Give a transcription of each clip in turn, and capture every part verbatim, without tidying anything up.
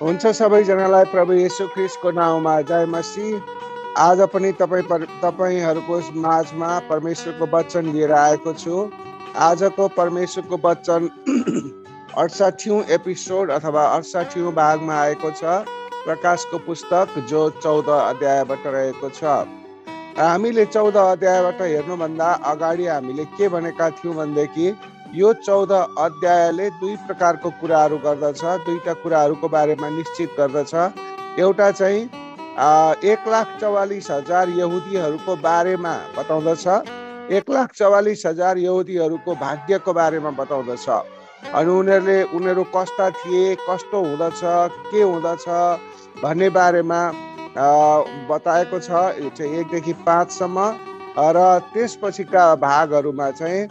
हुन्छ सबैजनालाई प्रभु येशू ख्रीष्टको नाउँमा जय मसीह। आज पनि तपाईँ पर तपाईँहरूको माझमा परमेश्वरको वचन लिएर आएको छु। आजको परमेश्वरको वचन अडसठीौँ एपिसोड अथवा अडसठीौँ भागमा आएको छ। प्रकाशको पुस्तक जो चौध अध्यायबाट रहेको छ। हामीले चौध अध्यायबाट हेर्नुभन्दा अगाडि हामीले के भनेका थियौँ भनेदेखि यो चौध अध्यायले दुई प्रकारको कुराहरू गर्दछ, दुईटा कुराहरूको बारेमा निश्चित गर्दछ। एउटा चाहिँ एक लाख चौवालिस हजार यहुदीहरूको बारेमा बताउँदछ, एक लाख चौवालिस हजार यहुदीहरूको भाग्यको बारेमा बताउँदछ। अनि उनीहरूले उनीहरू कस्ता थिए, कस्तो हुँदछ, के हुँदछ भन्ने बारेमा बताएको छ एकदेखि पाँचसम्म। र त्यसपछिका भागहरूमा चाहिँ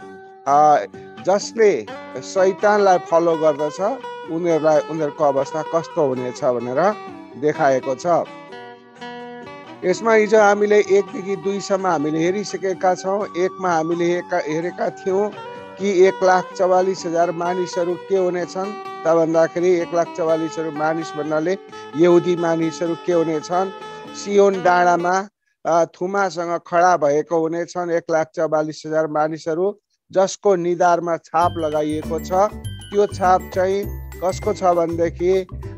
जसले शैतानलाई फलो गर्दछ उनीहरूलाई उनीहरूको अवस्था कस्तो हुनेछ भनेर देखाएको छ। यसमा हिजो हामीले एकदेखि दुईसम्म हामीले हेरिसकेका छौँ। एकमा हामीले हेरेका थियौँ कि एक लाख चौवालिस हजार मानिसहरू के हुनेछन् त भन्दाखेरि एक लाख चौवालिसहरू मानिस भन्नाले यहुदी मानिसहरू के हुनेछन्, सियोन डाँडामा थुमासँग खडा भएको हुनेछन् एक लाख चौवालिस हजार मानिसहरू, जसको निधारमा छाप लगाइएको छ। त्यो छाप चाहिँ कसको छ भनेदेखि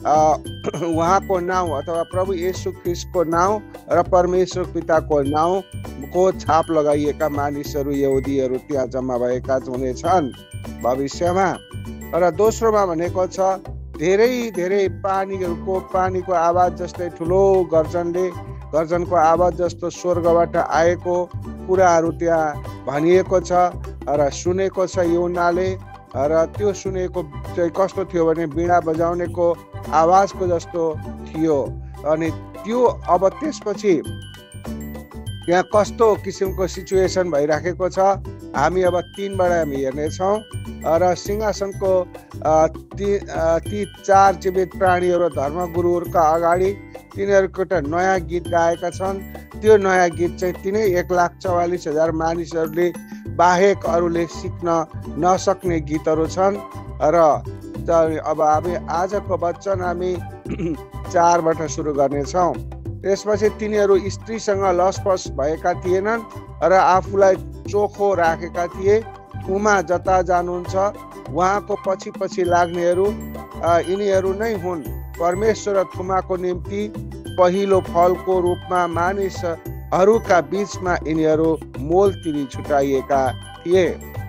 उहाँको नाउँ अथवा प्रभु येशू ख्रीष्टको नाउँ र परमेश्वर पिताको नाउँको छाप लगाइएका मानिसहरू यहुदीहरू त्यहाँ जम्मा भएका हुनेछन् भविष्यमा। र दोस्रोमा भनेको छ धेरै धेरै पानीहरूको पानीको आवाज जस्तै ठुलो गर्जनले गर्जनको आवाज जस्तो स्वर्गबाट आएको कुराहरू त्यहाँ भनिएको छ र सुनेको छ यूहन्नाले। र त्यो सुनेको चाहिँ कस्तो थियो भने बीणा बजाउनेको आवाजको जस्तो थियो। अनि त्यो अब त्यसपछि त्यहाँ कस्तो किसिमको सिचुएसन भइराखेको छ हामी अब तीनबाट हामी हेर्नेछौँ। र सिंहासनको ती ती चार जीवित प्राणीहरू धर्मगुरुहरूका अगाडि तिनीहरूको एउटा नयाँ गीत गाएका छन्। त्यो नयाँ गीत चाहिँ तिनै एक लाख चौवालिस हजार मानिसहरूले बाहेक अरूले सिक्न नसक्ने गीतहरू छन्। र अब हामी आजको वचन हामी चारबाट सुरु गर्नेछौँ। त्यसपछि तिनीहरू स्त्रीसँग लसपस भएका थिएनन् र आफूलाई चोखो राखेका थिए। थुमा जता जानुहुन्छ उहाँको पछि पछि लाग्नेहरू यिनीहरू नै हुन्। परमेश्वर र थुमाको निम्ति पहिलो फलको रूपमा मानिसहरूका बीचमा यिनीहरू मोल तिरी छुटाइएका थिए।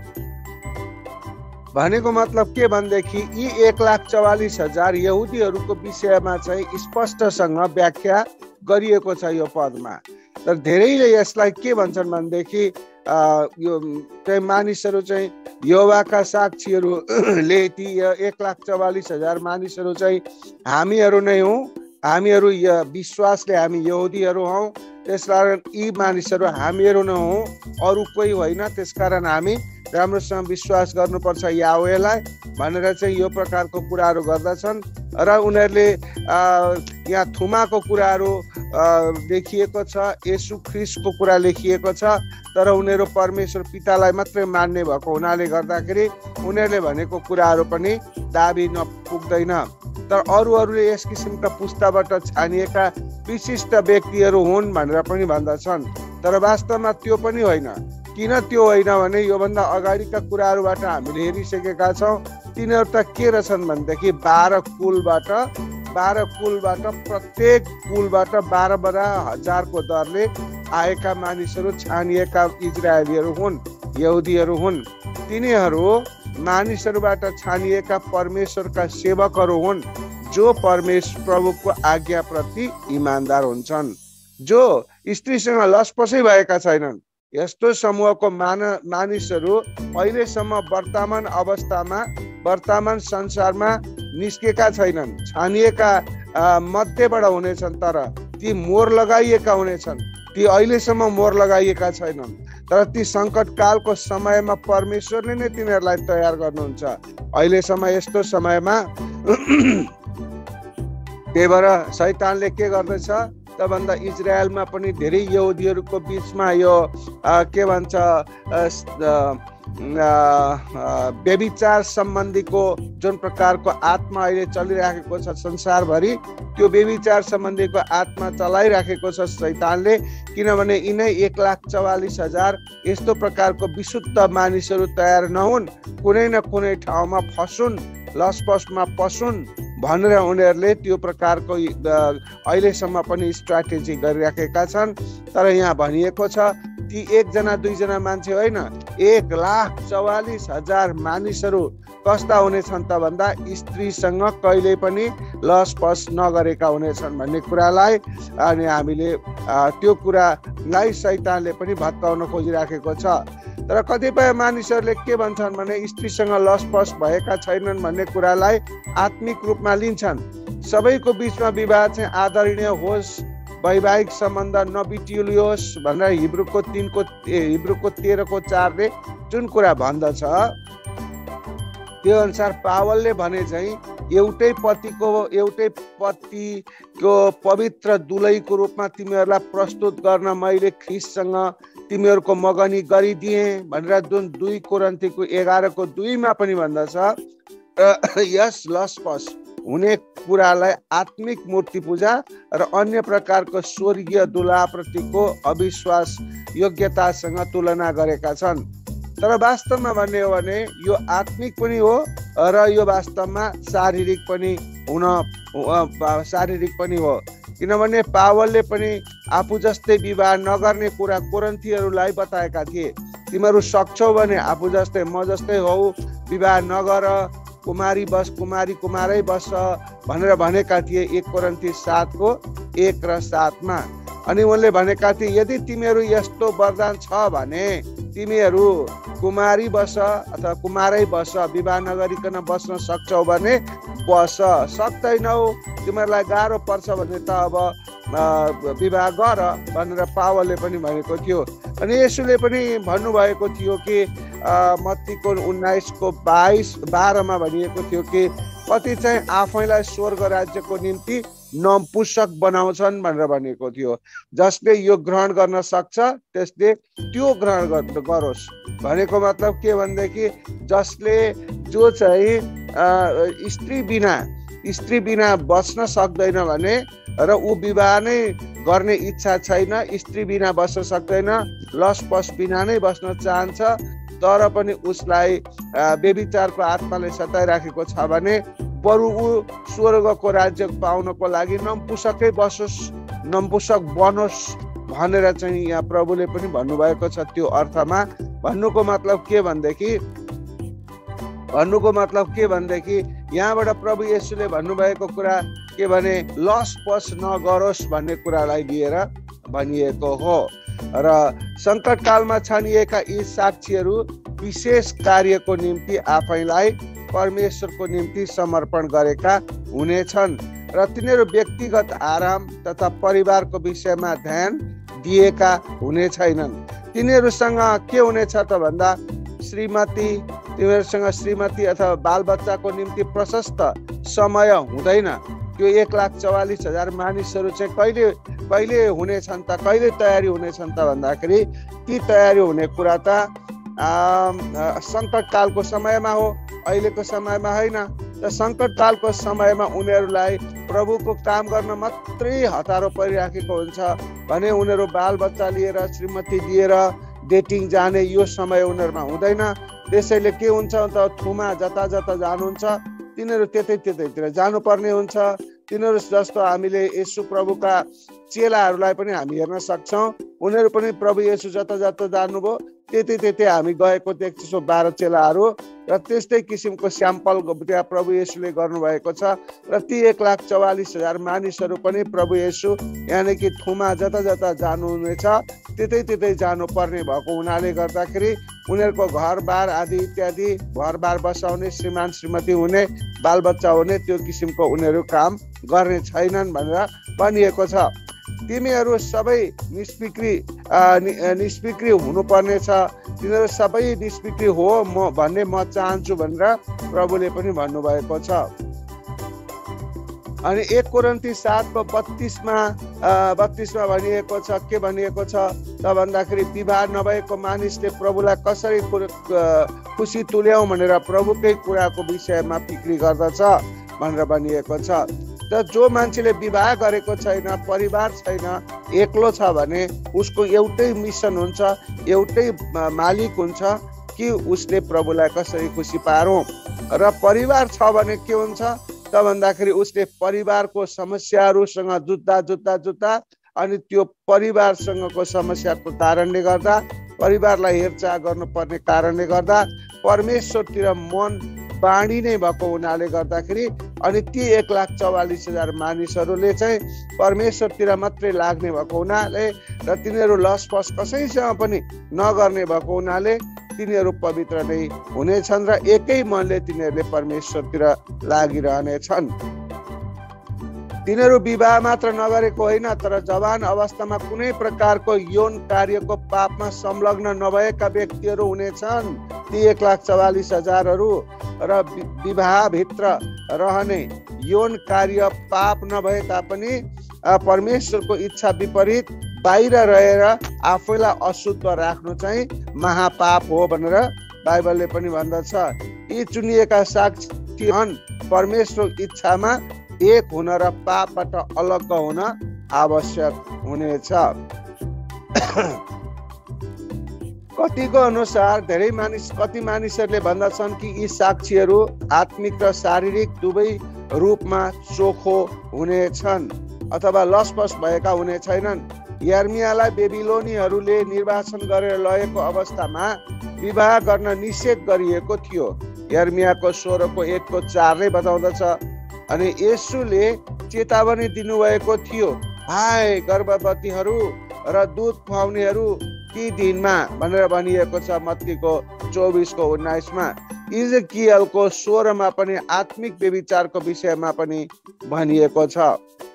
भनेको मतलब के भनेदेखि यी एक लाख चौवालिस हजार यहुदीहरूको विषयमा चाहिँ स्पष्टसँग व्याख्या गरिएको छ यो पदमा। तर धेरैले यसलाई के भन्छन् भनेदेखि यो चाहिँ मानिसहरू चाहिँ यहोवाका साक्षीहरूले ती एक लाख चौवालिस हजार मानिसहरू चाहिँ हामीहरू नै हौँ, हामीहरू विश्वासले हामी यहुदीहरू हौँ, त्यसकारण यी मानिसहरू हामीहरू नै हौँ, अरू कोही होइन, त्यसकारण हामी राम्रोसँग विश्वास गर्नुपर्छ याहवेलाई भनेर चाहिँ यो प्रकारको कुराहरू गर्दछन्। र उनीहरूले यहाँ थुमाको कुराहरू लेखिएको छ, येशू ख्रीष्टको कुरा लेखिएको छ, तर उनीहरू परमेश्वर पितालाई मात्रै मान्ने भएको हुनाले गर्दाखेरि उनीहरूले भनेको कुराहरू पनि दाबी नपुग्दैन। तर अरूहरूले यस किसिमका पुस्ताबाट छानिएका विशिष्ट व्यक्तिहरू हुन् भनेर पनि भन्दछन्। तर वास्तवमा त्यो पनि होइन। किन त्यो होइन भने योभन्दा अगाडिका कुराहरूबाट हामीले हेरिसकेका छौँ। तिनीहरू त के रहेछन् भनेदेखि बाह्र कुलबाट बाह्र कुलबाट प्रत्येक कुलबाट बाह्र बाह्र हजारको दरले आएका मानिसहरू छानिएका इजरायलीहरू हुन्, यहुदीहरू हुन्। तिनीहरू मानिसहरूबाट छानिएका परमेश्वरका सेवकहरू हुन्, जो परमेश्वर प्रभुको आज्ञाप्रति इमान्दार हुन्छन्, जो स्त्रीसँग लसपसै भएका छैनन्। यस्तो समूहको मान मानिसहरू अहिलेसम्म वर्तमान अवस्थामा वर्तमान संसारमा निस्केका छैनन्। छानिएका मध्येबाट हुनेछन्, तर ती मोहर लगाइएका हुनेछन्। ती अहिलेसम्म मोहर लगाइएका छैनन्, तर ती सङ्कटकालको समयमा परमेश्वरले नै तिनीहरूलाई तयार गर्नुहुन्छ। अहिलेसम्म यस्तो समयमा त्यही भएर शैतानले के गर्दछ त भन्दा इजरायलमा पनि धेरै यहुदीहरूको बिचमा यो के भन्छ व्यभिचार सम्बन्धीको जुन प्रकारको आत्मा अहिले चलिराखेको छ संसारभरि, त्यो व्यभिचार सम्बन्धीको आत्मा चलाइराखेको छ शैतानले। किनभने यिनै एक लाख चौवालिस हजार यस्तो प्रकारको विशुद्ध मानिसहरू तयार नहुन्, कुनै न कुनै ठाउँमा फसुन्, लसपसमा पसुन् भनेर उनीहरूले त्यो प्रकारको अहिलेसम्म पनि स्ट्राटेजी गरिराखेका छन्। तर यहाँ भनिएको छ ती एकजना दुईजना मान्छे होइन, एक लाख चौवालिस हजार मानिसहरू कस्ता हुनेछन् त भन्दा स्त्रीसँग कहिले पनि लसपस नगरेका हुनेछन् भन्ने कुरालाई अनि हामीले त्यो कुरालाई शैतानले पनि भत्काउन खोजिराखेको छ। तर कतिपय मानिसहरूले के भन्छन् भने स्त्रीसँग लसपस भएका छैनन् भन्ने कुरालाई आत्मिक रूपमा लिन्छन्। सबैको बिचमा विवाह चाहिँ आदरणीय होस्, वैवाहिक सम्बन्ध नबिटियोस् भनेर हिब्रूको तिनको हिब्रूको तेह्रको चारले जुन कुरा भन्दछ त्यो अनुसार पावलले भने चाहिँ एउटै पतिको एउटै पतिको पवित्र दुलैको रूपमा तिमीहरूलाई प्रस्तुत गर्न मैले ख्रिस्टसँग तिमीहरूको मगनी गरिदिए भनेर जुन दुई कोरिन्थीको एघारको दुईमा पनि भन्दछ। यस लसपस हुने कुरालाई आत्मिक मूर्ति पूजा र अन्य प्रकारको स्वर्गीय दुलाप्रतिको अविश्वास योग्यतासँग तुलना गरेका छन्। तर वास्तवमा भन्ने हो भने यो आत्मिक पनि हो र यो वास्तवमा शारीरिक पनि हुन शारीरिक पनि हो। किनभने पावलले पनि आफू जस्तै विवाह नगर्ने कुरा कोरिन्थीहरूलाई बताएका थिए। तिमीहरू सक्छौ भने आफू जस्तै म जस्तै हौ, विवाह नगर, कुमारी बस कुमारी कुमारै बस भनेर भनेका थिए एक कोरिन्थी सातको एक र सातमा। अनि उनले भनेका थिए यदि तिमीहरू यस्तो वरदान छ भने तिमीहरू कुमारी बस अथवा कुमारै बस, विवाह नगरिकन बस्न सक्छौ भने बस, सक्दैनौ तिमीहरूलाई गाह्रो पर्छ भने त अब विवाह गर भनेर पावलले पनि भनेको थियो। अनि यसुले पनि भन्नुभएको थियो कि मत्तीको उन्नाइसको बाइस बाह्रमा भनिएको थियो कि कति चाहिँ आफैलाई स्वर्ग राज्यको निम्ति नपुंसक बनाउँछन् भनेर भनेको थियो। जसले यो ग्रहण गर्न सक्छ त्यसले त्यो ग्रहण गरोस् भनेको मतलब के भनेदेखि जसले जो चाहिँ स्त्री बिना स्त्री बिना बस्न सक्दैन भने र ऊ विवाह नै गर्ने इच्छा छैन, स्त्री बिना बस्न सक्दैन, लसपस बिना नै बस्न चाहन्छ तर पनि उसलाई व्यभिचारको आत्माले सताइराखेको छ भने बरु ऊ स्वर्गको राज्य पाउनको लागि नपुंसकै बसोस्, नपुंसक बनोस् भनेर चाहिँ यहाँ प्रभुले पनि भन्नुभएको छ। त्यो अर्थमा भन्नुको मतलब के भनेदेखि भन्नुको मतलब के भनेदेखि यहाँबाट प्रभु येशूले भन्नुभएको कुरा के भने लसपस नगरोस् भन्ने कुरालाई लिएर भनिएको हो। र सङ्कटकालमा छानिएका यी साक्षीहरू विशेष कार्यको निम्ति आफैलाई परमेश्वरको निम्ति समर्पण गरेका हुनेछन् र तिनीहरू व्यक्तिगत आराम तथा परिवारको विषयमा ध्यान दिएका हुने छैनन्। तिनीहरूसँग के हुनेछ त भन्दा श्रीमती तिनीहरूसँग श्रीमती अथवा बालबच्चाको निम्ति प्रशस्त समय हुँदैन। त्यो एक लाख चौवालिस हजार मानिसहरू चाहिँ कहिले कहिले हुनेछन् त, कहिले तयारी हुनेछन् त भन्दाखेरि ती तयारी हुने कुरा त सङ्कटकालको समयमा हो, अहिलेको समयमा होइन। र सङ्कटकालको समयमा उनीहरूलाई प्रभुको काम गर्न मात्रै हतारो परिराखेको हुन्छ भने उनीहरू बालबच्चा लिएर श्रीमती लिएर डेटिङ जाने यो समय उनीहरूमा हुँदैन। त्यसैले के हुन्छ त थुमा जता जता जानुहुन्छ तिनीहरू त्यतै त्यतैतिर जानुपर्ने हुन्छ। तिनीहरू जस्तो हामीले येशू प्रभुका चेलाहरूलाई पनि हामी हेर्न सक्छौँ। उनीहरू पनि प्रभु येशू जता जता जानुभयो त्यतै त्यतै हामी गएको देख्छौँ बाह्र चेलाहरू। र त्यस्तै किसिमको स्याम्पल त्यहाँ प्रभु येशूले गर्नुभएको छ। र ती एक लाख चौवालिस हजार मानिसहरू पनि प्रभु येशू यानि कि थुमा जता जता जानुहुनेछ त्यतै त्यतै जानुपर्ने भएको हुनाले गर्दाखेरि उनीहरूको घरबार आदि इत्यादि घरबार बसाउने, श्रीमान श्रीमती हुने, बालबच्चा हुने त्यो किसिमको उनीहरू काम गर्ने छैनन् भनेर भनिएको छ। तिमीहरू सबै निष्पिक्री निष्पिक्री हुनुपर्ने छ, तिनीहरू सबै निष्पिक्री हो म भन्ने म चाहन्छु भनेर प्रभुले पनि भन्नुभएको छ। अनि एक कोरिन्थी सातको बत्तीसमा बत्तीसमा भनिएको छ के भनिएको छ त भन्दाखेरि विवाह नभएको मानिसले प्रभुलाई कसरी खुसी तुल्याउँ भनेर प्रभुकै कुराको विषयमा फिक्री गर्दछ भनेर भनिएको छ। र जो मान्छेले विवाह गरेको छैन, परिवार छैन, एक्लो छ भने उसको एउटै मिसन हुन्छ, एउटै मालिक हुन्छ कि उसले प्रभुलाई कसरी खुसी पारौँ। र परिवार छ भने के हुन्छ त भन्दाखेरि उसले परिवारको समस्याहरूसँग जुत्दा जुत्दा जुत्दा अनि त्यो परिवारसँगको समस्याको कारणले गर्दा, परिवारलाई हेरचाह गर्नुपर्ने कारणले गर्दा, परमेश्वरतिर मन बाणी नै भएको हुनाले गर्दाखेरि अनि ती एक लाख चौवालिस हजार मानिसहरूले चाहिँ परमेश्वरतिर मात्रै लाग्ने भएको हुनाले र तिनीहरू लसपस कसैसँग पनि नगर्ने भएको हुनाले तिनीहरू पवित्र नै हुनेछन् र एकै मनले तिनीहरूले परमेश्वरतिर लागिरहनेछन्। तिनीहरू विवाह मात्र नगरेको होइन, तर जवान अवस्थामा कुनै प्रकारको यौन कार्यको पापमा संलग्न नभएका व्यक्तिहरू हुनेछन्। ती एक लाख चौवालिस हजारहरू र विवाहभित्र रहने यौन कार्य पाप नभए तापनि परमेश्वरको इच्छा विपरीत बाहिर रहेर आफैलाई अशुद्ध राख्नु चाहिँ महापाप हो भनेर बाइबलले पनि भन्दछ। यी चुनिएका साक्षी परमेश्वरको इच्छामा एक हुन र पापबाट अलग हुन आवश्यक हुनेछ। कतिको अनुसार धेरै मानिस कति मानिसहरूले भन्दछन् कि यी साक्षीहरू आत्मिक र शारीरिक दुवै रूपमा चोखो हुनेछन् अथवा लसपस भएका हुने छैनन्। यर्मियालाई बेबिलोनीहरूले निर्वासन गरेर लगेको अवस्थामा विवाह गर्न निषेध गरिएको थियो। यर्मियाको सोह्रको एकको चारले बताउँदछ। अनि येशूले चेतावनी दिनुभएको थियो, हाय गर्भवतीहरू र दूध खुवाउनेहरू ती दिनमा भनेर भनिएको छ मत्तीको चौबिसको उन्नाइसमा। इजकियलको सोह्रमा पनि आत्मिक व्यभिचारको विषयमा पनि भनिएको छ।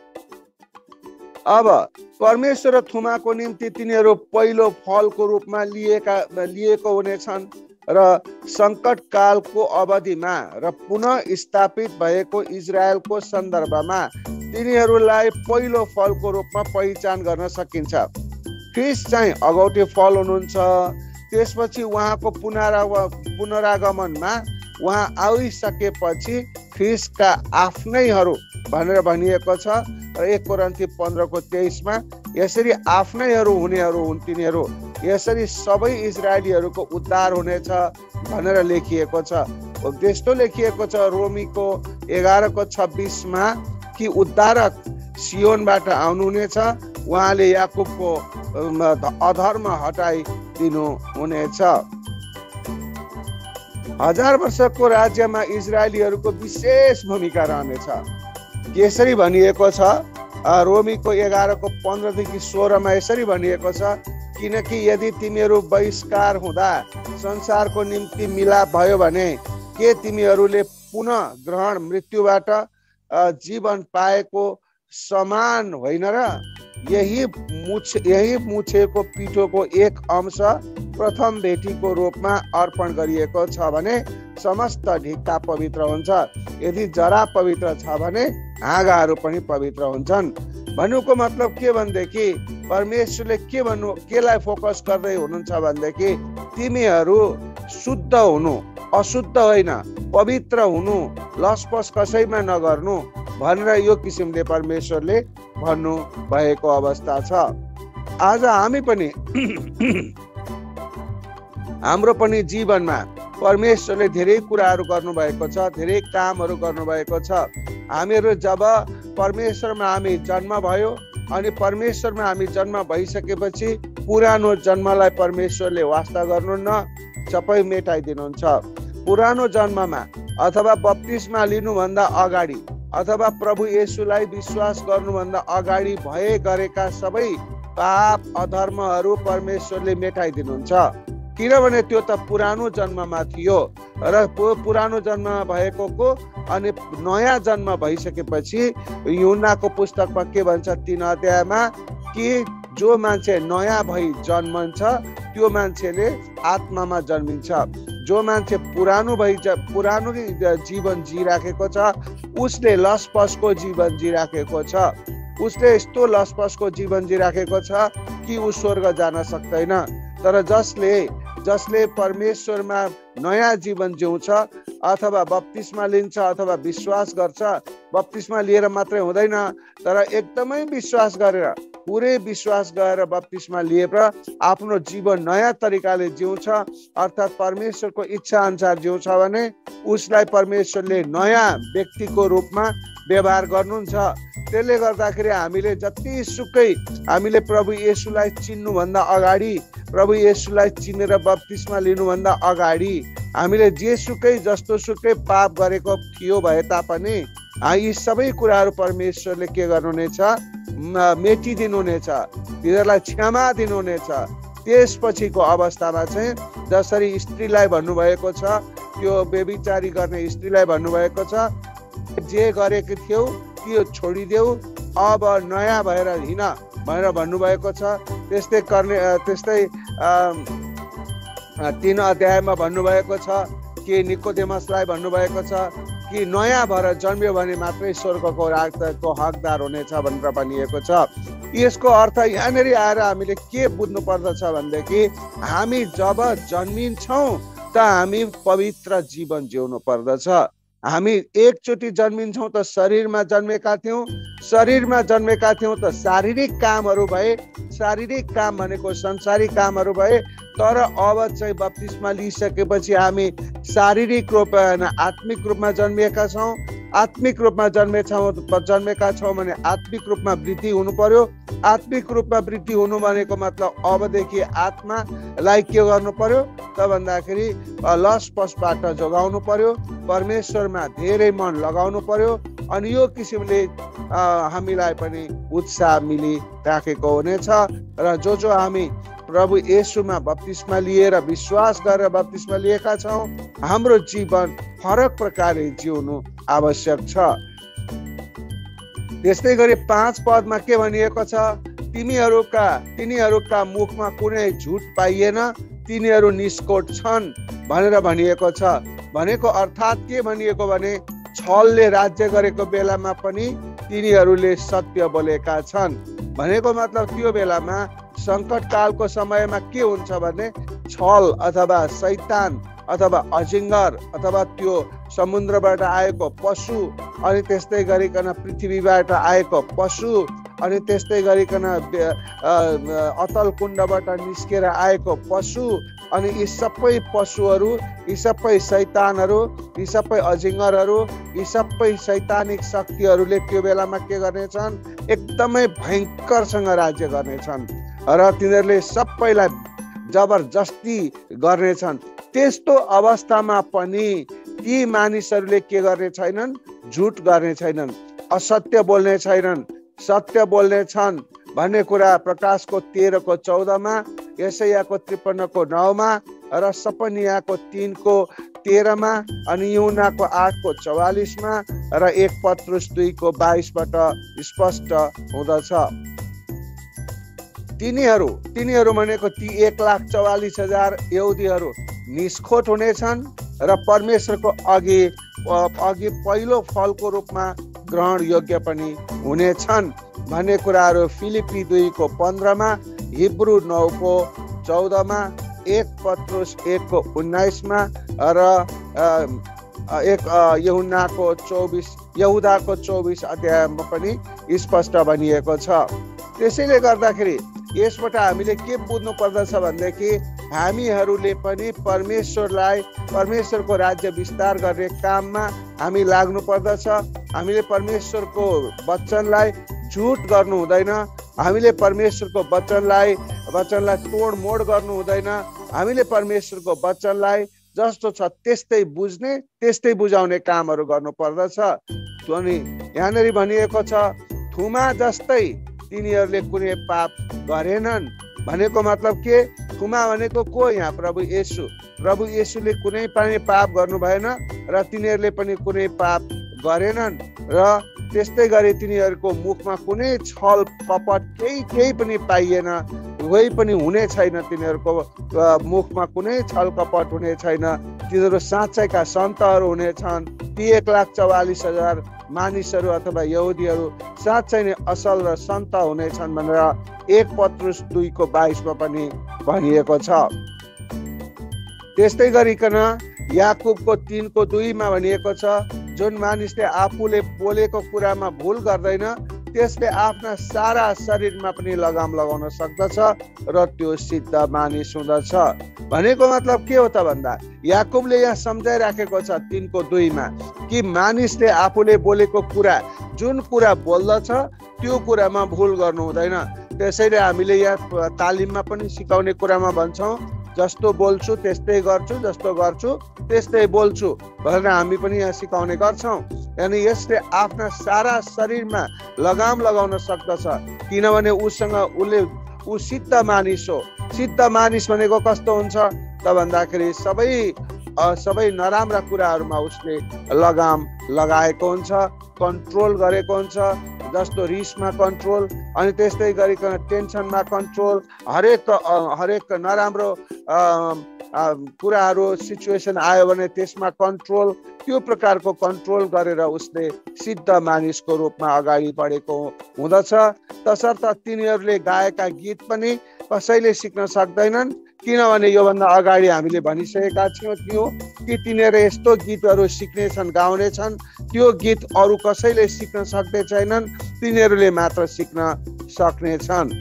अब परमेश्वर थुमाको निम्ति तिनीहरू पहिलो फलको रूपमा लिएका लिएको हुनेछन् र सङ्कट कालको अवधिमा र पुनः स्थापित भएको इजरायलको सन्दर्भमा तिनीहरूलाई पहिलो फलको रूपमा पहिचान गर्न सकिन्छ। ख्रिस्ट चाहिँ अगौटे फल हुनुहुन्छ। त्यसपछि उहाँको पुनरा पुनरागमनमा उहाँ आइसकेपछि ख्रिस्टका आफ्नैहरू भनेर भनिएको छ र एक कोरिन्थी पन्ध्रको तेइसमा यसरी आफ्नैहरू हुनेहरू हुन् तिनीहरू, यसरी सबै इजरायलीहरूको उद्धार हुनेछ भनेर लेखिएको छ। त्यस्तो लेखिएको छ रोमीको एघारको छब्बिसमा कि उद्धारक सियोनबाट आउनुहुनेछ, उहाँले याकुबको अधर्म हटाइदिनु हुनेछ। हजार वर्षको राज्यमा इजरायलीहरूको विशेष भूमिका रहनेछ। यसरी भनिएको छ रोमीको एघारको पन्ध्रदेखि सोह्रमा यसरी भनिएको छ, किनकि यदि तिमीहरू बहिष्कार हुँदा संसारको निम्ति मिलाप भयो भने के तिमीहरूले पुनः ग्रहण मृत्युबाट जीवन पाएको समान होइन र? यही मुछ यही मुछेको पिठोको एक अंश प्रथम भेटीको रूपमा अर्पण गरिएको छ भने समस्त ढिक्का पवित्र हुन्छ। यदि जरा पवित्र छ भने हाँगाहरू पनि पवित्र हुन्छन्। भन्नुको मतलब के भनेदेखि परमेश्वरले के भन्नु केलाई फोकस गर्दै हुनुहुन्छ भनेदेखि तिमीहरू शुद्ध हुनु, अशुद्ध होइन, पवित्र हुनु, लसपस कसैमा नगर्नु भनेर यो किसिमले परमेश्वरले भन्नु भएको अवस्था छ। आज हामी पनि हाम्रो पनि जीवनमा परमेश्वरले धेरै कुराहरू गर्नुभएको छ, धेरै कामहरू गर्नुभएको छ। हामीहरू जब परमेश्वरमा हामी जन्म भयो अनि परमेश्वरमा हामी जन्म भइसकेपछि पुरानो जन्मलाई परमेश्वरले वास्ता गर्नुहुन्न, सबै मेटाइदिनुहुन्छ। पुरानो जन्ममा अथवा बप्तिस्मा लिनुभन्दा अगाडि अथवा प्रभु येशूलाई विश्वास गर्नुभन्दा अगाडि भए गरेका सबै पाप अधर्महरू परमेश्वरले मेटाइदिनुहुन्छ, किनभने त्यो त पुरानो जन्ममा थियो र पुरानो जन्म भएको को अनि नयाँ जन्म भइसकेपछि यूहन्नाको पुस्तकमा के भन्छ तीन अध्यायमा कि जो मान्छे नयाँ भई जन्मन्छ त्यो मान्छेले आत्मामा जन्मिन्छ। जो मान्छे पुरानो भई पुरानो जीवन जिराखेको छ उसले लसपसको जीवन जिराखेको छ। उसले यस्तो लसपसको जीवन जिराखेको छ कि ऊ स्वर्ग जान सक्दैन। तर जसले जसले परमेश्वरमा नयाँ जीवन जिउँछ अथवा बप्तिस्मा लिन्छ अथवा विश्वास गर्छ, बप्तिस्मा लिएर मात्रै हुँदैन तर एकदमै विश्वास गरेर, पुरै विश्वास गरेर बप्तिस्मा लिएर आफ्नो जीवन नयाँ तरिकाले जिउँछ अर्थात् परमेश्वरको इच्छा अनुसार जिउँछ भने उसलाई परमेश्वरले नयाँ व्यक्तिको रूपमा व्यवहार गर्नुहुन्छ। त्यसले गर्दाखेरि हामीले जति सुकै हामीले प्रभु येशूलाई चिन्नुभन्दा अगाडि, प्रभु येशूलाई चिनेर बप्तिस्मा लिनुभन्दा अगाडि हामीले जे सुकै जस्तो सुकै पाप गरेको थियो भए तापनि यी सबै कुराहरू परमेश्वरले के गर्नुहुनेछ, मेटिदिनुहुनेछ, तिनीहरूलाई क्षमा दिनुहुनेछ। त्यसपछिको अवस्थामा चाहिँ जसरी स्त्रीलाई भन्नुभएको छ, त्यो व्यभिचारी गर्ने स्त्रीलाई भन्नुभएको छ, जे गरेको थियौ त्यो छोडिदेऊ, अब नयाँ भएर हिँड भनेर भन्नुभएको छ। त्यस्तै गर्ने त्यस्तै तीन अध्यायमा भन्नुभएको छ कि निकोदेमसलाई भन्नुभएको छ कि नयाँ भएर जन्मियो भने मात्रै स्वर्गको राज्यको हकदार हुनेछ भनेर भनिएको छ। यसको अर्थ यहाँनिर आएर हामीले के बुझ्नु पर्दछ भनेदेखि हामी जब जन्मिन्छौँ त हामी पवित्र जीवन जिउनु पर्दछ। हामी एकचोटि जन्मिन्छौँ त शरीरमा जन्मेका थियौँ, शरीरमा जन्मेका थियौँ त शारीरिक कामहरू भए, शारीरिक काम भनेको संसारिक कामहरू भए। तर अब चाहिँ बप्तिस्मा लिइसकेपछि हामी शारीरिक रूपमा होइन आत्मिक रूपमा जन्मिएका छौँ। आत्मिक रूपमा जन्मेछौँ जन्मेका छौँ भने आत्मिक रूपमा वृद्धि हुनु पर्यो। आत्मिक रूपमा वृद्धि हुनु भनेको मतलब अबदेखि आत्मालाई के गर्नु पर्यो त भन्दाखेरि लसपसबाट जोगाउनु पर्यो, परमेश्वरमा धेरै मन लगाउनु पर्यो। अनि यो किसिमले हामीलाई पनि उत्साह मिलिराखेको हुनेछ। र जो जो हामी प्रभु येशूमा बप्तिस्मा लिएर विश्वास गरेर बप्तिस्मा लिएका छौँ, हाम्रो जीवन फरक प्रकारले जिउनु आवश्यक छ। त्यस्तै गरी पाँच पदमा के भनिएको छ, तिमीहरूका तिनीहरूका मुखमा कुनै झुट पाइएन, तिनीहरू निष्कोट छन् भनेर भनिएको छ। भनेको अर्थात् के भनिएको भने छलले राज्य गरेको बेलामा पनि तिनीहरूले सत्य बोलेका छन्। भनेको मतलब त्यो बेलामा सङ्कटकालको समयमा के हुन्छ भने छल अथवा शैतान अथवा अजिङ्गर अथवा त्यो समुद्रबाट आएको पशु, अनि त्यस्तै गरिकन पृथ्वीबाट आएको पशु, अनि त्यस्तै गरिकन अतल कुण्डबाट निस्केर आएको पशु, अनि यी सबै पशुहरू, यी सबै शैतानहरू, यी सबै अजिङ्गरहरू, यी सबै शैतानिक शक्तिहरूले त्यो बेलामा के गर्नेछन्, एकदमै भयङ्करसँग राज्य गर्नेछन् र तिनीहरूले सबैलाई जबरजस्ती गर्नेछन्। त्यस्तो अवस्थामा पनि ती मानिसहरूले के गर्ने छैनन्, झुट गर्ने छैनन्, असत्य बोल्ने छैनन्, सत्य बोल्ने छन् भन्ने कुरा प्रकाशको तेह्रको चौधमा, यशायाको त्रिपन्नको नौमा र सपनियाको तीनको तेह्रमा, अनि यूहन्नाको आठको चौवालिसमा र एक पत्रुस दुईको बाइसबाट स्पष्ट हुँदछ। तिनीहरू तिनीहरू भनेको ती एक लाख चौवालिस हजार यहुदीहरू निष्खोट हुनेछन् र परमेश्वरको अघि अघि पहिलो फलको रूपमा ग्रहण योग्य पनि हुनेछन् भन्ने कुराहरू फिलिपी दुईको पन्ध्रमा, हिब्रू नौको चौधमा, एक पत्रुस एकको उन्नाइसमा र एक यूहन्नाको चौबिस यहुदाको चौबिस अध्यायमा पनि स्पष्ट भनिएको छ। त्यसैले गर्दाखेरि यसबाट हामीले के बुझ्नु पर्दछ भनेदेखि हामीहरूले पनि परमेश्वरलाई परमेश्वरको राज्य विस्तार गर्ने काममा हामी लाग्नु पर्दछ। हामीले परमेश्वरको वचनलाई झुट गर्नु हुँदैन, हामीले परमेश्वरको वचनलाई वचनलाई तोडमोड गर्नु हुँदैन, हामीले परमेश्वरको वचनलाई जस्तो छ त्यस्तै बुझ्ने त्यस्तै बुझाउने कामहरू गर्नु पर्दछ। अनि यहाँनिर भनिएको छ थुमा जस्तै तिनीहरूले कुनै पाप गरेनन्। भनेको मतलब के, थुमा भनेको को, यहाँ प्रभु येशू, प्रभु येशूले कुनै पनि पाप गर्नु भएन र तिनीहरूले पनि कुनै पाप गरेनन् र त्यस्तै गरी तिनीहरूको मुखमा कुनै छल कपट केही केही पनि पाइएन, कोही पनि हुने छैन, तिनीहरूको मुखमा कुनै छल कपट हुने छैन, तिनीहरू साँच्चैका सन्तहरू हुनेछन्। ती एक लाख चौवालिस हजार मानिसहरू अथवा यहुदीहरू साँच्चै नै असल र सन्त हुनेछन् भनेर एक पत्रुस दुईको बाइसमा पनि भनिएको छ। त्यस्तै गरिकन याकुबको तीनको दुईमा भनिएको छ, जुन मानिसले आफूले बोलेको कुरामा भुल गर्दैन त्यसले आफ्ना सारा शरीरमा पनि लगाम लगाउन सक्दछ र त्यो सिद्ध मानिस हुँदछ। भनेको मतलब के हो त भन्दा याकुबले यहाँ सम्झाइराखेको छ तीनको दुईमा कि मानिसले आफूले बोलेको कुरा जुन कुरा बोल्दछ त्यो कुरामा भुल गर्नु हुँदैन। त्यसैले हामीले यहाँ तालिममा पनि सिकाउने कुरामा भन्छौँ, जस्तो बोल्छु त्यस्तै गर्छु, जस्तो गर्छु त्यस्तै बोल्छु भनेर हामी पनि यहाँ सिकाउने गर्छौँ। यानी यसले आफ्ना सारा शरीरमा लगाम लगाउन सक्दछ, किनभने उसँग उसले ऊ सिद्ध मानिस हो। सिद्ध मानिस भनेको कस्तो हुन्छ त भन्दाखेरि सबै सबै नराम्रा कुराहरूमा उसले लगाम लगाएको हुन्छ, कन्ट्रोल गरेको हुन्छ, जस्तो रिसमा कन्ट्रोल, अनि त्यस्तै गरिकन टेन्सनमा कन्ट्रोल, हरेक हरेक नराम्रो कुराहरू सिचुएसन आयो भने त्यसमा कन्ट्रोल, त्यो प्रकारको कन्ट्रोल गरेर उसले सिद्ध मानिसको रूपमा अगाडि बढेको हुँदछ। तसर्थ तिनीहरूले गाएका गीत पनि कसैले सिक्न सक्दैनन्, किनभने योभन्दा अगाडि हामीले भनिसकेका थियौँ थियौँ कि तिनीहरू यस्तो गीतहरू सिक्नेछन्, गाउनेछन्, त्यो गीत अरू कसैले सिक्न सक्दै छैनन्, तिनीहरूले मात्र सिक्न सक्नेछन्।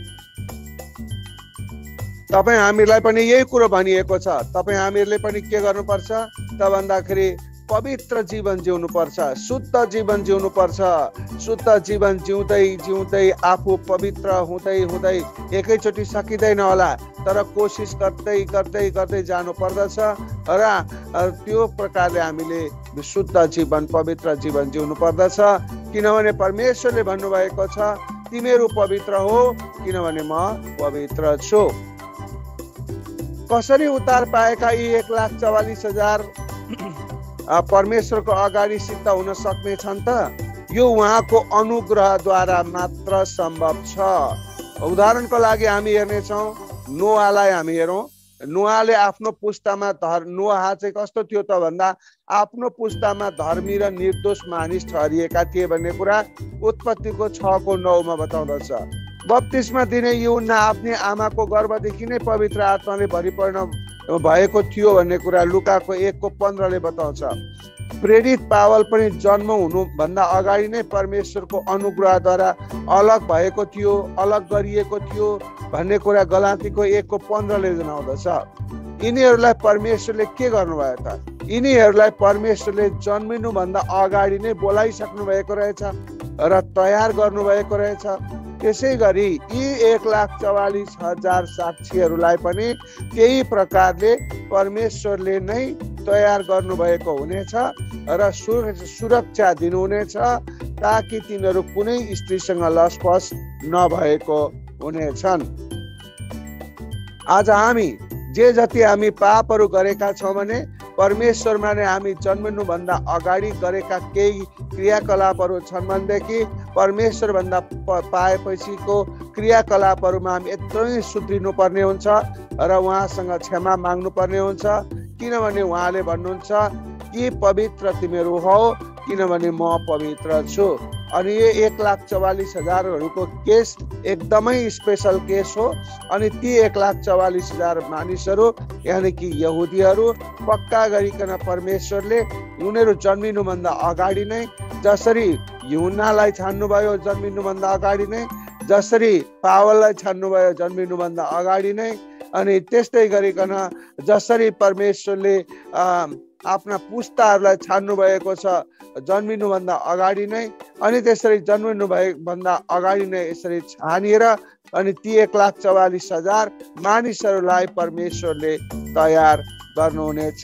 तपाईँ हामीलाई पनि यही कुरो भनिएको छ। तपाईँ हामीहरूले पनि के गर्नुपर्छ त भन्दाखेरि पवित्र जीवन जिउनु पर्छ, शुद्ध जीवन जिउनु पर्छ। शुद्ध जीवन जिउँदै जिउँदै आफू पवित्र हुँदै हुँदै एकैचोटि सकिँदैन होला, तर कोसिस गर्दै गर्दै गर्दै जानु पर्दछ र त्यो प्रकारले हामीले शुद्ध जीवन पवित्र जीवन जिउनु पर्दछ। किनभने परमेश्वरले भन्नुभएको छ, तिमीहरू पवित्र हो किनभने म पवित्र छु। कसरी उद्धार पाएका यी एक लाख चौवालिस हजार परमेश्वरको अगाडि सिद्ध हुन सक्ने छन् त? यो उहाँको अनुग्रहद्वारा मात्र सम्भव छ। उदाहरणको लागि हामी हेर्नेछौँ, नोआलाई हामी हेरौँ। नोआले आफ्नो पुस्तामा धर नोआ चाहिँ कस्तो थियो त भन्दा आफ्नो पुस्तामा धर्मी र निर्दोष मानिस ठहरिएका थिए भन्ने कुरा उत्पत्तिको छको नौमा बताउँदछ। बप्तिस्मा दिने यूहन्ना आफ्नै आमाको गर्भदेखि नै पवित्र आत्माले भरिपूर्ण भएको थियो भन्ने कुरा लुकाको एकको पन्ध्रले बताउँछ। प्रेरित पावल पनि जन्म हुनुभन्दा अगाडि नै परमेश्वरको अनुग्रहद्वारा अलग भएको थियो, अलग गरिएको थियो भन्ने कुरा गलातीको एकको पन्ध्रले जनाउँदछ। यिनीहरूलाई परमेश्वरले के गर्नुभयो त? यिनीहरूलाई परमेश्वरले जन्मिनुभन्दा अगाडि नै बोलाइसक्नु भएको रहेछ र तयार गर्नुभएको रहेछ। त्यसै गरी यी एक लाख चौवालिस हजार साक्षीहरूलाई पनि त्यही प्रकारले परमेश्वरले नै तयार गर्नुभएको हुनेछ र सुरक्षा दिनुहुनेछ, ताकि तिनीहरू कुनै स्त्रीसँग लसपस नभएको हुनेछन्। आज हामी जे जति हामी पापहरू गरेका छौँ भने परमेश्वरमा नै हामी जन्मिनुभन्दा अगाडि गरेका केही क्रियाकलापहरू छन् भनेदेखि परमेश्वर भन्दा पाएपछिको क्रियाकलापहरूमा हामी एकदमै सुध्रिनु पर्ने हुन्छ र उहाँसँग क्षमा माग्नु पर्ने हुन्छ। किनभने उहाँले भन्नुहुन्छ कि पवित्र तिमीहरू हौ किनभने म पवित्र छु। अनि यो एक लाख चौवालिस हजारहरूको केस एकदमै स्पेसल केस हो। अनि ती एक लाख चौवालिस हजार मानिसहरू यानि कि यहुदीहरू पक्का गरिकन परमेश्वरले उनीहरू जन्मिनुभन्दा अगाडि नै, जसरी यूहन्नालाई छान्नुभयो जन्मिनुभन्दा अगाडि नै, जसरी पावललाई छान्नुभयो जन्मिनुभन्दा अगाडि नै, अनि त्यस्तै गरिकन जसरी परमेश्वरले आफ्ना पुस्ताहरूलाई छान्नु भएको छ जन्मिनुभन्दा अगाडि नै, अनि त्यसरी जन्मिनु भएभन्दा अगाडि नै यसरी छानिएर अनि ती एक लाख चौवालिस हजार मानिसहरूलाई परमेश्वरले तयार गर्नुहुनेछ।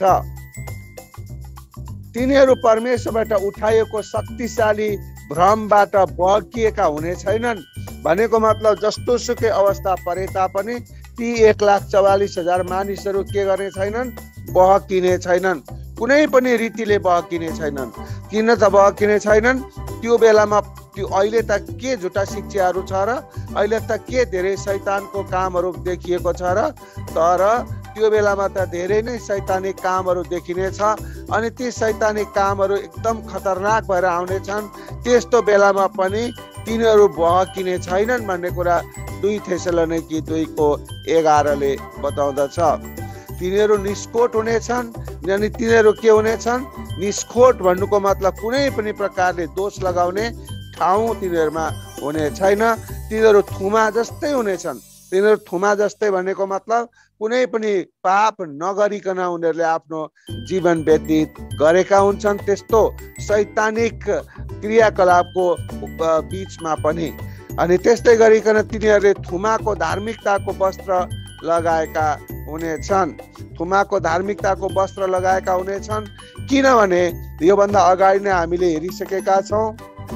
तिनीहरू परमेश्वरबाट उठाइएको शक्तिशाली भ्रमबाट बहकिएका हुने छैनन्। भनेको मतलब जस्तो सुकै अवस्था परे तापनि ती एक लाख चौवालिस हजार मानिसहरू के गर्ने छैनन्? बहकिने छैनन्। कुनै पनि रीतिले बहकिने छैनन्। किन त बहकिने छैनन्? त्यो बेलामा त्यो अहिले त के झुटा शिक्षाहरू छ र अहिले त के धेरै शैतानको कामहरू देखिएको छ र, तर त्यो बेलामा त धेरै नै शैतानिक कामहरू देखिनेछ अनि ती शैतानिक कामहरू एकदम खतरनाक भएर आउनेछन्। त्यस्तो बेलामा पनि तिनीहरू बहकिने छैनन् भन्ने कुरा दुई थेसलोनिकी दुईको एघारले बताउँदछ। तिनीहरू निष्कोट हुनेछन्। अनि तिनीहरू के हुनेछन्? निष्कोट भन्नुको मतलब कुनै पनि प्रकारले दोष लगाउने ठाउँ तिनीहरूमा हुने छैन। तिनीहरू थुमा जस्तै हुनेछन्। तिनीहरू थुमा जस्तै भनेको मतलब कुनै पनि पाप नगरिकन उनीहरूले आफ्नो जीवन व्यतीत गरेका हुन्छन्। त्यस्तो शैतानिक क्रियाकलापको बीचमा पनि अनि त्यस्तै गरिकन तिनीहरूले थुमाको धार्मिकताको वस्त्र लगाएका हुनेछन्। थुमाको धार्मिकताको वस्त्र लगाएका हुनेछन् किनभने योभन्दा अगाडि नै हामीले हेरिसकेका छौँ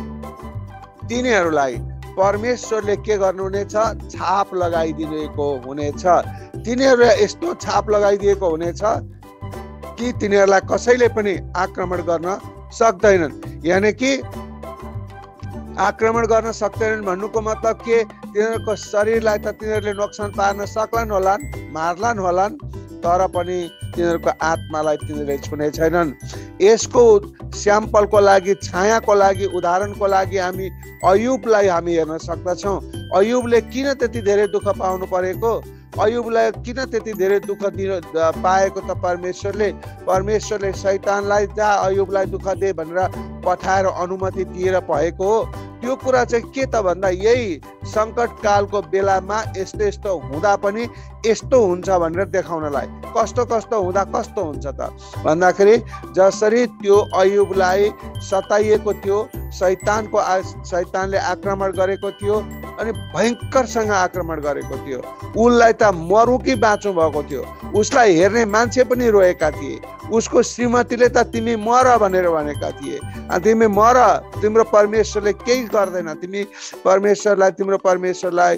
तिनीहरूलाई परमेश्वरले के गर्नुहुनेछ? छाप लगाइदिएको हुनेछ। तिनीहरूलाई यस्तो छाप लगाइदिएको हुनेछ कि तिनीहरूलाई कसैले पनि आक्रमण गर्न सक्दैनन्। यानि कि आक्रमण गर्न सक्दैनन् भन्नुको मतलब के? तिनीहरूको शरीरलाई त तिनीहरूले नोक्सान पार्न सक्लान् होलान्, मार्लान् होलान्, तर पनि तिनीहरूको आत्मालाई तिनीहरूले छुने छैनन्। यसको स्याम्पलको लागि, छायाको लागि, उदाहरणको लागि हामी अयुबलाई हामी हेर्न सक्दछौँ। अयुबले किन त्यति धेरै दुःख पाउनु परेको? अयुबलाई किन त्यति धेरै दुःख दिनु पाएको त परमेश्वरले? परमेश्वरले शैतानलाई जा अयुबलाई दुःख दे भनेर पठाएर अनुमति दिएर भएको हो। त्यो कुरा चाहिँ के त भन्दा यही सङ्कट कालको बेलामा यस्तो यस्तो हुँदा पनि यस्तो हुन्छ भनेर देखाउनलाई। कस्तो कस्तो हुँदा कस्तो हुन्छ त भन्दाखेरि जसरी त्यो अयुबलाई सताइएको थियो, शैतानको शैतानले आक्रमण गरेको थियो अनि भयङ्करसँग आक्रमण गरेको थियो। उसलाई त मरौँ कि बाँचौँ भएको थियो। उसलाई हेर्ने मान्छे पनि रोएका थिए। उसको श्रीमतीले त तिमी मर भनेर भनेका थिए। तिमी मर, तिम्रो परमेश्वरले केही गर्दैन, तिमी परमेश्वरलाई तिम्रो परमेश्वरलाई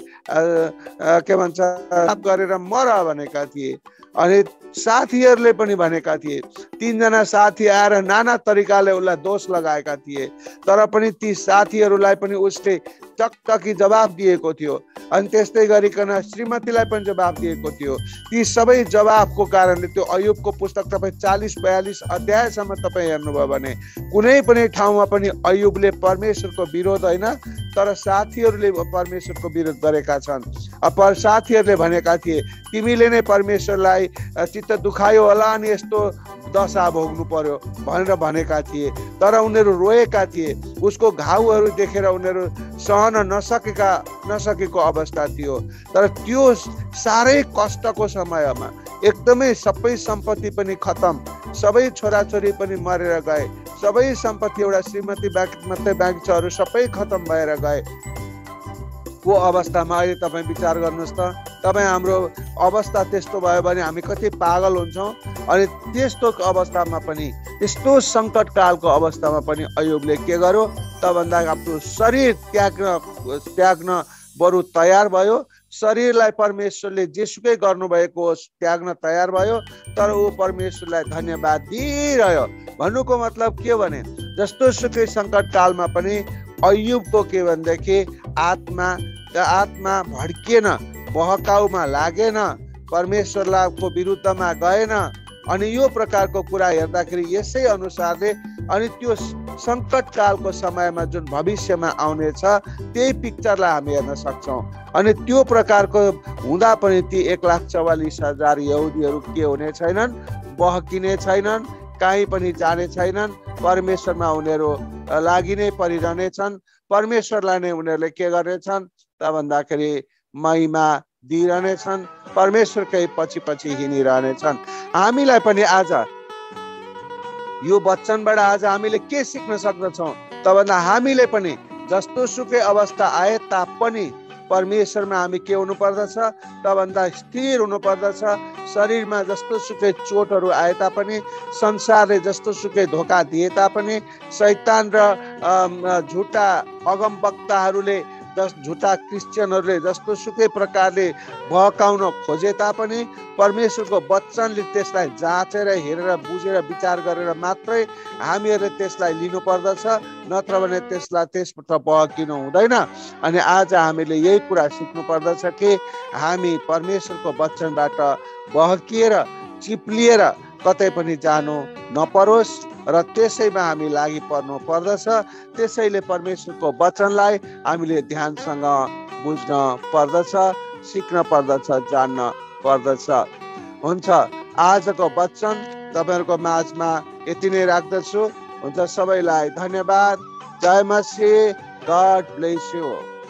के भन्छ गरेर मर भनेका थिए। अनि साथीहरूले पनि भनेका थिए। तीनजना साथी आएर नाना तरिकाले उसलाई दोष लगाएका थिए, तर पनि ती साथीहरूलाई पनि उसले टकटकी जवाब दिएको थियो। अनि त्यस्तै गरिकन श्रीमतीलाई पनि जवाब दिएको थियो। ती सबै जवाबको कारणले त्यो अयुबको पुस्तक तपाईँ चालिस बयालिस अध्यायसम्म तपाईँ हेर्नुभयो भने कुनै पनि ठाउँमा पनि अयुबले परमेश्वरको विरोध होइन, तर साथीहरूले परमेश्वरको विरोध गरेका छन्। अब साथीहरूले भनेका थिए तिमीले नै परमेश्वरलाई चित्त दुखायो होला अनि यस्तो दशा भोग्नु पर्यो भनेर भनेका थिए। तर उनीहरू रोएका थिए। उसको घाउहरू देखेर उनीहरू सहन नसकेका नसकेको अवस्था थियो। तर त्यो साह्रै कष्टको समयमा एकदमै सबै सम्पत्ति पनि खतम, सबै छोराछोरी पनि मरेर गए, सबै सम्पत्ति एउटा श्रीमती बाँकी मात्रै बाँकी छ, अरू सबै खतम भएर गए। को अवस्थामा अहिले तपाईँ विचार गर्नुहोस् त। तपाईँ हाम्रो अवस्था त्यस्तो भयो भने हामी कति पागल हुन्छौँ। अनि त्यस्तो अवस्थामा पनि, त्यस्तो सङ्कटकालको अवस्थामा पनि अयुबले के गर्यो त भन्दा आफ्नो शरीर त्याग्न त्याग्न बरु तयार भयो। शरीरलाई परमेश्वरले जेसुकै गर्नुभएको होस् त्याग्न तयार भयो, तर ऊ परमेश्वरलाई धन्यवाद दिइरह्यो। भन्नुको मतलब के भने जस्तो सुकै सङ्कटकालमा पनि अयुबको के भनेदेखि आत्मा आत्मा भड्किएन, बहकाउमा लागेन, परमेश्वरको विरुद्धमा गएन। अनि यो प्रकारको कुरा हेर्दाखेरि यसै अनुसारले अनि त्यो सङ्कटकालको समयमा जुन भविष्यमा आउनेछ त्यही पिक्चरलाई हामी हेर्न सक्छौँ। अनि त्यो प्रकारको हुँदा पनि ती एक लाख चौवालिस हजार यहुदीहरू के हुने छैनन्? बहकिने छैनन्, कहीँ पनि जाने छैनन्। परमेश्वरमा उनीहरू लागि नै परिरहनेछन्। परमेश्वरलाई नै उनीहरूले के गर्नेछन् त भन्दाखेरि महिमा दिइरहनेछन्, परमेश्वरकै पछि पछि हिँडिरहनेछन्। हामीलाई पनि आज यो वचनबाट आज हामीले के सिक्न सक्दछौँ त भन्दा हामीले पनि जस्तो सुकै अवस्था आए तापनि परमेश्वरमा हामी के हुनु पर्दछ त भन्दा स्थिर हुनु पर्दछ। शरीरमा जस्तो सुकै चोटहरू आए तापनि, संसारले जस्तो सुकै धोका दिए तापनि, शैतान र झुटा अगमवक्ताहरूले जस झुटा क्रिस्चियनहरूले जस्तो सुकै प्रकारले बहकाउन खोजे तापनि परमेश्वरको वचनले त्यसलाई जाँचेर हेरेर बुझेर विचार गरेर मात्रै हामीहरूले त्यसलाई लिनुपर्दछ, नत्र भने त्यसलाई त्यसबाट बहकिनु हुँदैन। अनि आज हामीले यही कुरा सिक्नु पर्दछ कि हामी परमेश्वरको वचनबाट बहकिएर चिप्लिएर कतै पनि जानु नपरोस् र त्यसैमा हामी लागि पर्नु पर्दछ। त्यसैले परमेश्वरको वचनलाई हामीले ध्यानसँग बुझ्न पर्दछ, सिक्न पर्दछ, जान्न पर्दछ। हुन्छ, आजको वचन तपाईहरुको माझमा यति नै राख्दछु। हुन्छ, सबैलाई धन्यवाद। जय मसीह। God bless you.